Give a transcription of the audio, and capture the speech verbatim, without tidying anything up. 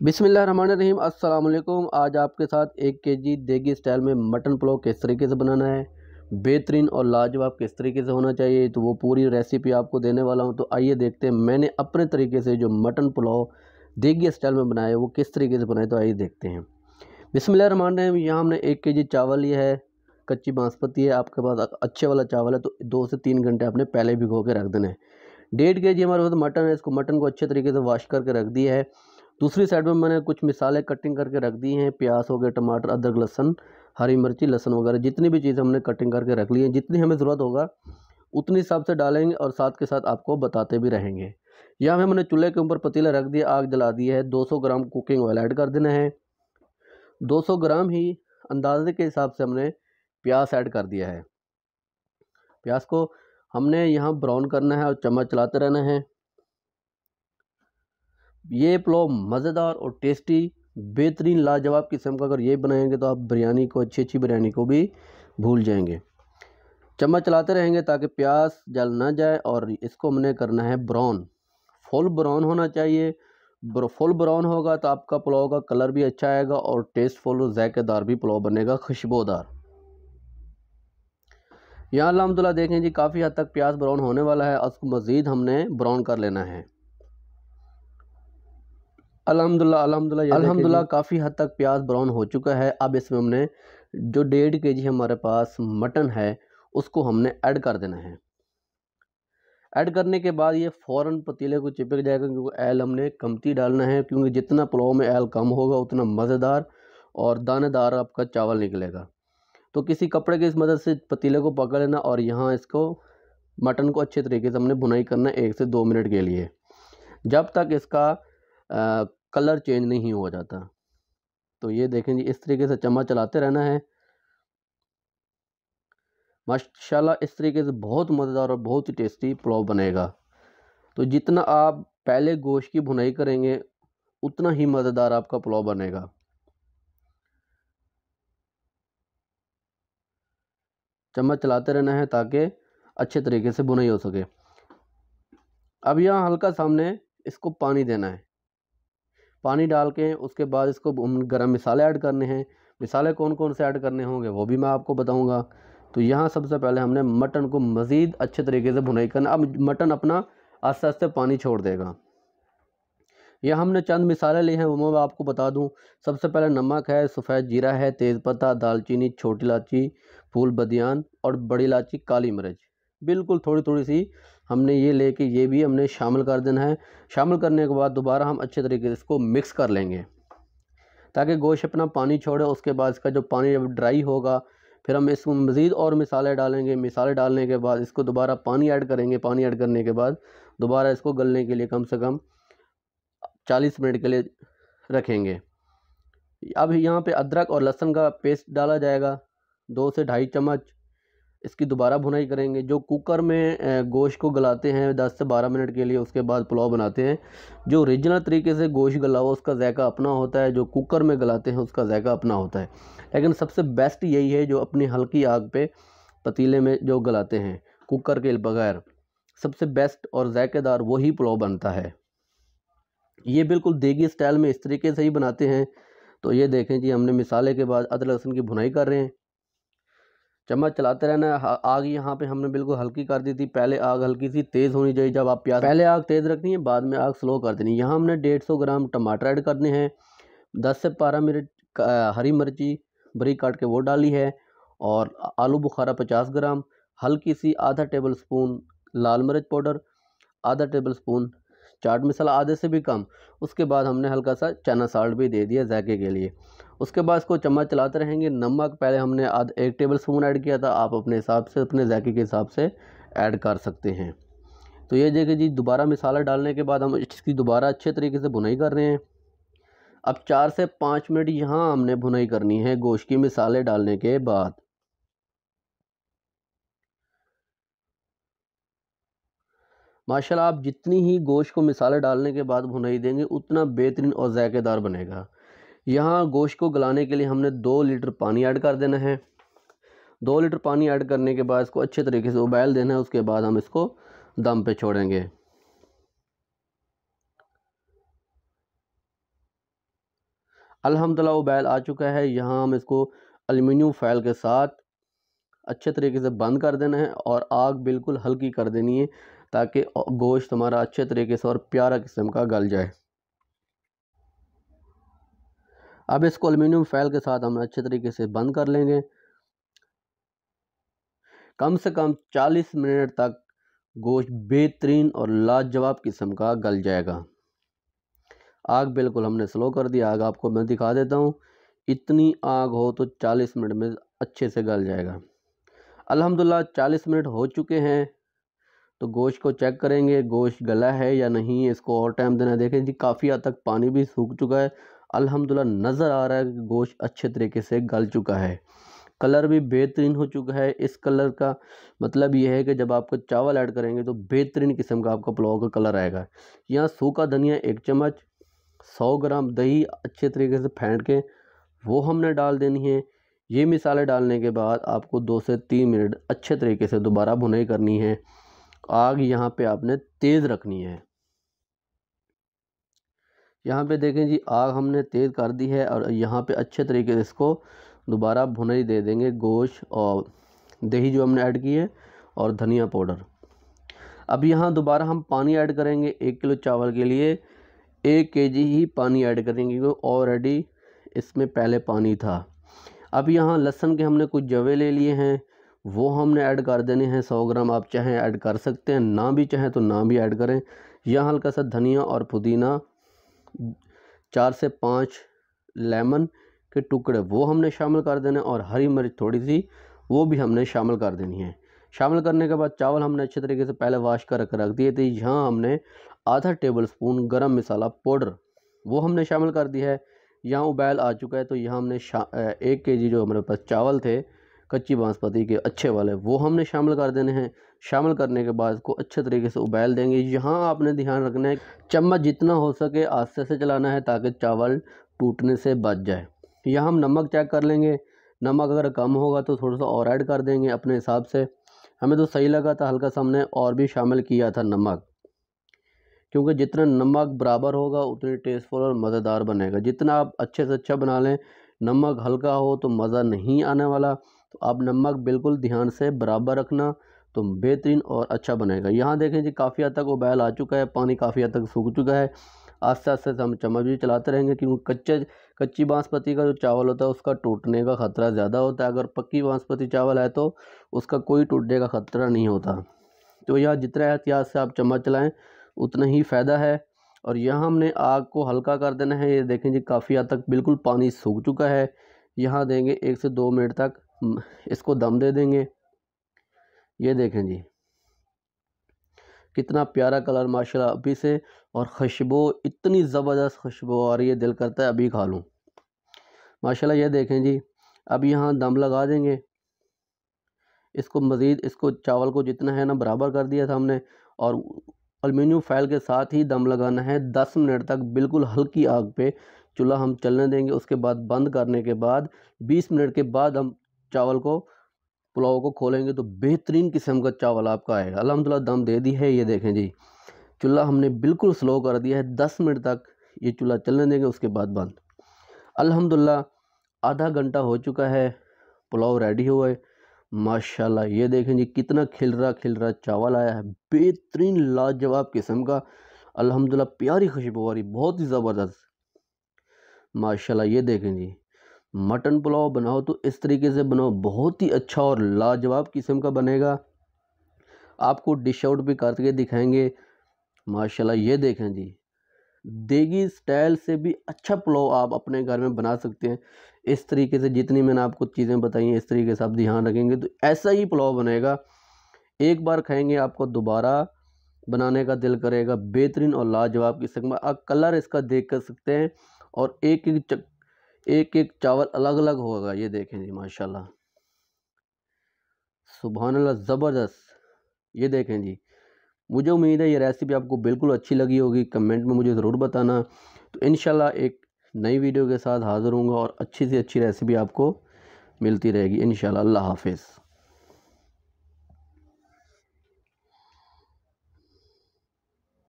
बिस्मिल्लाहिर्रहमानिर्रहीम अस्सलाम वालेकुम। आज आपके साथ एक केजी देगी स्टाइल में मटन पुलाव किस तरीके से बनाना है, बेहतरीन और लाजवाब किस तरीके से होना चाहिए, तो वो पूरी रेसिपी आपको देने वाला हूं। तो आइए देखते हैं मैंने अपने तरीके से जो मटन पुलाव देगी स्टाइल में बनाया है वो किस तरीके से बनाए। तो आइए देखते हैं। बिस्मिल्लाहिर्रहमानिर्रहीम। यहाँ हमने एक के जी चावल लिया है, कच्ची बासमती है। आपके पास अच्छे वाला चावल है तो दो से तीन घंटे आपने पहले भिगो के रख देना है। डेढ़ के जी हमारे पास मटन है, इसको मटन को अच्छे तरीके से वॉश करके रख दिया है। दूसरी साइड में मैंने कुछ मिसाले कटिंग करके रख दी हैं। प्याज हो गए, टमाटर, अदरक, लहसुन, हरी मिर्ची, लहसुन वगैरह जितनी भी चीज़ें हमने कटिंग करके रख ली हैं। जितनी हमें ज़रूरत होगा उतनी हिसाब से डालेंगे और साथ के साथ आपको बताते भी रहेंगे। यहाँ पे मैंने चूल्हे के ऊपर पतीला रख दिया, आग जला दी है। दो सौ ग्राम कुकिंग ऑयल ऐड कर देना है। दो सौ ग्राम ही अंदाजे के हिसाब से हमने प्याज ऐड कर दिया है। प्याज को हमने यहाँ ब्राउन करना है और चम्मच चलाते रहना है। ये पुलाव मज़ेदार और टेस्टी, बेहतरीन, लाजवाब किस्म का अगर ये बनाएंगे तो आप बिरयानी को, अच्छी अच्छी बिरयानी को भी भूल जाएंगे। चम्मच चलाते रहेंगे ताकि प्याज जल ना जाए। और इसको हमने करना है ब्राउन, फुल ब्राउन होना चाहिए। फुल ब्राउन होगा तो आपका पुलाव का कलर भी अच्छा आएगा और टेस्टफुल और जायकेदार भी पुलाव बनेगा, खुशबूदार। यहाँ अल्हम्दुलिल्लाह देखें जी, काफ़ी हद तक प्याज ब्राउन होने वाला है। उसको मज़ीद हमने ब्राउन कर लेना है। अल्हम्दुलिल्लाह अल्हम्दुलिल्लाह अल्हम्दुलिल्लाह काफ़ी हद तक प्याज ब्राउन हो चुका है। अब इसमें हमने जो डेढ़ के जी हमारे पास मटन है उसको हमने ऐड कर देना है। ऐड करने के बाद ये फ़ौरन पतीले को चिपक जाएगा, क्योंकि ऐल हमने कमती डालना है, क्योंकि जितना पुलाव में ऐल कम होगा उतना मज़ेदार और दानेदार आपका चावल निकलेगा। तो किसी कपड़े की इस मदद से पतीले को पकड़ लेना और यहाँ इसको मटन को अच्छे तरीके से हमने भुनाई करना है एक से दो मिनट के लिए, जब तक इसका आ, कलर चेंज नहीं हो जाता। तो ये देखें जी, इस तरीके से चम्मच चलाते रहना है। माशाल्लाह इस तरीके से बहुत मज़ेदार और बहुत ही टेस्टी पुलाव बनेगा। तो जितना आप पहले गोश्त की भुनाई करेंगे उतना ही मज़ेदार आपका पुलाव बनेगा। चम्मच चलाते रहना है ताकि अच्छे तरीके से भुनाई हो सके। अब यहाँ हल्का सामने इसको पानी देना है। पानी डाल के उसके बाद इसको हम गरम मसाले ऐड करने हैं। मसाले कौन कौन से ऐड करने होंगे वो भी मैं आपको बताऊंगा। तो यहाँ सबसे पहले हमने मटन को मज़ीद अच्छे तरीके से भुनाई करना। अब मटन अपना आस्ते आस्ते पानी छोड़ देगा। यह हमने चंद मिसाले लिए हैं, वो मैं आपको बता दूं। सबसे पहले नमक है, सफ़ेद जीरा है, तेज़पत्ता, दालचीनी, छोटी इलायची, फूल बदियान और बड़ी इलायची, काली मिर्च, बिल्कुल थोड़ी थोड़ी सी हमने ये लेके ये भी हमने शामिल कर देना है। शामिल करने के बाद दोबारा हम अच्छे तरीके से इसको मिक्स कर लेंगे ताकि गोश्त अपना पानी छोड़े। उसके बाद इसका जो पानी जब ड्राई होगा फिर हम इसमें मज़ीद और मिसाले डालेंगे। मिसाले डालने के बाद इसको दोबारा पानी ऐड करेंगे। पानी ऐड करने के बाद दोबारा इसको गलने के लिए कम से कम चालीस मिनट के लिए रखेंगे। अब यहाँ पे अदरक और लहसुन का पेस्ट डाला जाएगा, दो से ढाई चम्मच। इसकी दोबारा भुनाई करेंगे। जो कुकर में गोश्त को गलाते हैं दस से बारह मिनट के लिए, उसके बाद पुलाव बनाते हैं, जो ओरिजिनल तरीके से गोश्त गला हुआ उसका जायका अपना होता है, जो कुकर में गलाते हैं उसका जायका अपना होता है। लेकिन सबसे बेस्ट यही है जो अपनी हल्की आग पे पतीले में जो गलाते हैं कुकर के बगैर, सबसे बेस्ट और जायकेदार वही पुलाव बनता है। ये बिल्कुल देगी स्टाइल में इस तरीके से ही बनाते हैं। तो ये देखें जी, हमने मिसाले के बाद अदरक लहसुन की भुनाई कर रहे हैं। चम्मच चलाते रहना है। आग यहाँ पे हमने बिल्कुल हल्की कर दी थी। पहले आग हल्की सी तेज़ होनी चाहिए जब आप प्याज, पहले आग तेज़ रखनी है, बाद में आग स्लो कर देनी है। यहाँ हमने डेढ़ सौ ग्राम टमाटर ऐड करने हैं। दस से बारह मिनट हरी मिर्ची बरीक काट के वो डाली है। और आलू बुखारा पचास ग्राम, हल्की सी आधा टेबल स्पून लाल मिर्च पाउडर, आधा टेबल स्पून चाट मसाला, आधे से भी कम। उसके बाद हमने हल्का सा चना साल्ट भी दे दिया जायके के लिए। उसके बाद इसको चम्मच चलाते रहेंगे। नमक पहले हमने आध एक टेबल स्पून ऐड किया था, आप अपने हिसाब से, अपने जायके के हिसाब से ऐड कर सकते हैं। तो ये देखिए जी, दोबारा मसाला डालने के बाद हम इसकी दोबारा अच्छे तरीके से भुनाई कर रहे हैं। अब चार से पाँच मिनट यहाँ हमने भुनाई करनी है गोश्त की मसाले डालने के बाद। माशाल्लाह आप जितनी ही गोश्त को मिसाले डालने के बाद भुनाई देंगे उतना बेहतरीन और जायकेदार बनेगा। यहाँ गोश्त को गलाने के लिए हमने दो लीटर पानी ऐड कर देना है। दो लीटर पानी ऐड करने के बाद इसको अच्छे तरीके से उबाल देना है। उसके बाद हम इसको दम पे छोड़ेंगे। अल्हम्दुलिल्लाह उबाल आ चुका है। यहाँ हम इसको एल्युमिनियम फॉयल के साथ अच्छे तरीके से बंद कर देना है और आग बिल्कुल हल्की कर देनी है ताकि गोश्त हमारा अच्छे तरीके से और प्यारा किस्म का गल जाए। अब इसको एल्युमिनियम फॉयल के साथ हम अच्छे तरीके से बंद कर लेंगे। कम से कम चालीस मिनट तक गोश्त बेहतरीन और लाजवाब किस्म का गल जाएगा। आग बिल्कुल हमने स्लो कर दी। आग आपको मैं दिखा देता हूँ। इतनी आग हो तो चालीस मिनट में अच्छे से गल जाएगा। अल्हम्दुलिल्लाह चालीस मिनट हो चुके हैं। तो गोश्त को चेक करेंगे गोश्त गला है या नहीं, इसको और टाइम देना। देखें जी काफ़ी हद तक पानी भी सूख चुका है। अल्हम्दुलिल्लाह नज़र आ रहा है कि गोश्त अच्छे तरीके से गल चुका है। कलर भी बेहतरीन हो चुका है। इस कलर का मतलब यह है कि जब आपको चावल ऐड करेंगे तो बेहतरीन किस्म का आपका पुलाव का कलर आएगा। यहाँ सूखा धनिया एक चम्मच, सौ ग्राम दही अच्छे तरीके से फेंट के वो हमने डाल देनी है। ये मिसाले डालने के बाद आपको दो से तीन मिनट अच्छे तरीके से दोबारा भुनाई करनी है। आग यहाँ पे आपने तेज़ रखनी है। यहाँ पे देखें जी आग हमने तेज़ कर दी है और यहाँ पे अच्छे तरीके से इसको दोबारा भुनाई दे देंगे। गोश्त और दही जो हमने ऐड की है और धनिया पाउडर। अब यहाँ दोबारा हम पानी ऐड करेंगे। एक किलो चावल के लिए एक केजी ही पानी ऐड करेंगे क्योंकि ऑलरेडी इसमें पहले पानी था। अब यहाँ लहसुन के हमने कुछ जवे ले लिए हैं, वो हमने ऐड कर देने हैं। सौ ग्राम आप चाहें ऐड कर सकते हैं, ना भी चाहें तो ना भी ऐड करें। यहाँ हल्का सा धनिया और पुदीना, चार से पाँच लेमन के टुकड़े वो हमने शामिल कर देने और हरी मिर्च थोड़ी सी वो भी हमने शामिल कर देनी है। शामिल करने के बाद चावल हमने अच्छे तरीके से पहले वाश कर रख दिए थे। यहाँ हमने आधा टेबल स्पून गरम मसाला पाउडर वो हमने शामिल कर दिया है। यहाँ उबाल आ चुका है तो यहाँ हमने एक केजी जो हमारे पास चावल थे कच्ची बासमती के अच्छे वाले वो हमने शामिल कर देने हैं। शामिल करने के बाद इसको अच्छे तरीके से उबाल देंगे। यहाँ आपने ध्यान रखना है चम्मच जितना हो सके आस्ते से चलाना है ताकि चावल टूटने से बच जाए। यहाँ हम नमक चेक कर लेंगे। नमक अगर कम होगा तो थोड़ा सा और ऐड कर देंगे अपने हिसाब से। हमें तो सही लगा था, हल्का सा हमने और भी शामिल किया था नमक, क्योंकि जितना नमक बराबर होगा उतनी टेस्टफुल और मज़ेदार बनेगा। जितना आप अच्छे से अच्छा बना लें, नमक हल्का हो तो मज़ा नहीं आने वाला। तो आप नमक बिल्कुल ध्यान से बराबर रखना तो बेहतरीन और अच्छा बनेगा। यहाँ देखें जी काफ़ी हद तक उबाल आ चुका है, पानी काफ़ी हद तक सूख चुका है। आस्ते आस्ते से हम चम्मच भी चलाते रहेंगे क्योंकि कच्चे कच्ची बासमती का जो चावल होता है उसका टूटने का ख़तरा ज़्यादा होता है। अगर पक्की बासमती चावल है तो उसका कोई टूटने का ख़तरा नहीं होता। तो यहाँ जितना एहतियात से आप चम्मच चलाएँ उतना ही फ़ायदा है। और यहाँ हमने आग को हल्का कर देना है। ये देखें जी काफ़ी हद तक बिल्कुल पानी सूख चुका है। यहाँ देंगे एक से दो मिनट तक इसको दम दे देंगे। ये देखें जी कितना प्यारा कलर माशाल्लाह अभी से, और खुशबू इतनी ज़बरदस्त खुशबू आ रही है, दिल करता है अभी खा लूँ माशाल्लाह। ये देखें जी अब यहाँ दम लगा देंगे इसको। मज़ीद इसको चावल को जितना है ना बराबर कर दिया था हमने, और एल्युमिनियम फॉयल के साथ ही दम लगाना है। दस मिनट तक बिल्कुल हल्की आग पे चूल्हा हम चलने देंगे। उसके बाद बंद करने के बाद बीस मिनट के बाद हम चावल को पुलाव को खोलेंगे तो बेहतरीन किस्म का चावल आपका आएगा। अल्हम्दुलिल्लाह दम दे दी है। ये देखें जी चूल्हा हमने बिल्कुल स्लो कर दिया है। दस मिनट तक ये चूल्हा चलने देंगे, उसके बाद बंद। अल्हम्दुलिल्लाह आधा घंटा हो चुका है, पुलाव रेडी हुआ है माशाल्लाह। ये देखें जी कितना खिल रहा खिल रहा चावल आया है, बेहतरीन लाजवाब किस्म का। अल्हम्दुलिल्लाह प्यारी खुशबू आ रही, बहुत ही ज़बरदस्त माशाल्लाह। ये देखें जी मटन पुलाव बनाओ तो इस तरीके से बनाओ, बहुत ही अच्छा और लाजवाब किस्म का बनेगा। आपको डिश आउट भी करके दिखाएंगे माशाल्लाह। ये देखें जी देगी स्टाइल से भी अच्छा पुलाव आप अपने घर में बना सकते हैं। इस तरीके से जितनी मैंने आपको चीज़ें बताई हैं इस तरीके से आप ध्यान रखेंगे तो ऐसा ही पुलाव बनेगा। एक बार खाएंगे आपको दोबारा बनाने का दिल करेगा। बेहतरीन और लाजवाब किस्म का आप कलर इसका देख कर सकते हैं, और एक एक चक, एक एक चावल अलग अलग होगा। ये देखें जी माशाल्लाह सुभान अल्लाह ज़बरदस्त। ये देखें जी मुझे उम्मीद है ये रेसिपी आपको बिल्कुल अच्छी लगी होगी। कमेंट में मुझे ज़रूर बताना। तो इंशाल्लाह एक नई वीडियो के साथ हाज़िर होऊंगा और अच्छी से अच्छी रेसिपी आपको मिलती रहेगी इंशाल्लाह। अल्लाह हाफ़िज़।